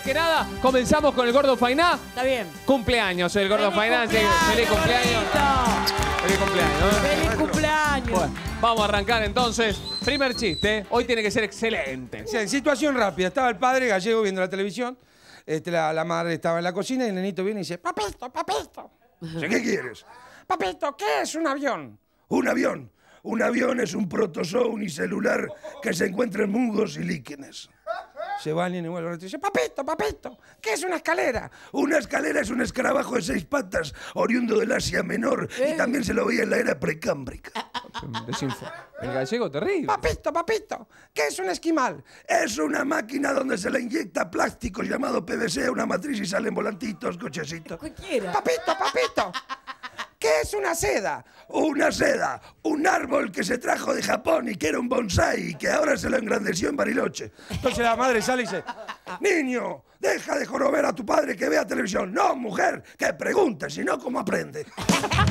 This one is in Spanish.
que nada, comenzamos con el Gordo Fainá. Está bien. Cumpleaños el Gordo Fainá. Feliz cumpleaños. Feliz cumpleaños. ¡Feliz cumpleaños! Bueno, vamos a arrancar entonces. Primer chiste. Hoy tiene que ser excelente. O sea, en situación rápida. Estaba el padre gallego viendo la televisión. La madre estaba en la cocina y el nenito viene y dice: Papito, papito. ¿Qué quieres? Papito, ¿qué es un avión? Un avión. Un avión es un protozoo unicelular que se encuentra en musgos y líquenes. Se va el niño y vuelve y dice: Papito, papito, ¿qué es una escalera? Una escalera es un escarabajo de 6 patas, oriundo del Asia Menor, y también se lo veía en la era precámbrica. El gallego terrible. Papito, papito, ¿qué es un esquimal? Es una máquina donde se le inyecta plástico llamado PVC a una matriz y salen volantitos, cochecitos. Cualquiera. Papito, papito, ¿qué es una seda? Una seda, un árbol que se trajo de Japón y que era un bonsái y que ahora se lo engrandeció en Bariloche. Entonces la madre sale y dice: Niño, deja de jorobar a tu padre que vea televisión. No, mujer, que pregunte, si no, ¿cómo aprende?